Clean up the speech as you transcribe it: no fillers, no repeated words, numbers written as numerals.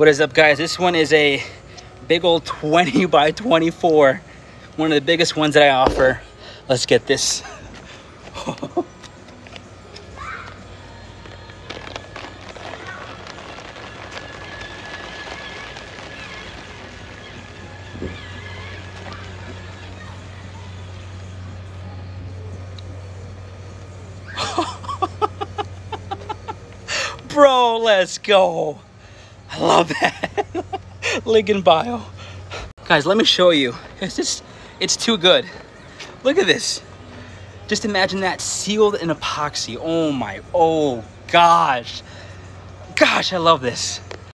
What is up, guys? This one is a big old 20 by 24. One of the biggest ones that I offer. Let's get this. Bro, let's go. I love that. Link in bio. Guys, let me show you. It's too good. Look at this. Just imagine that sealed in epoxy. Oh gosh. Gosh, I love this.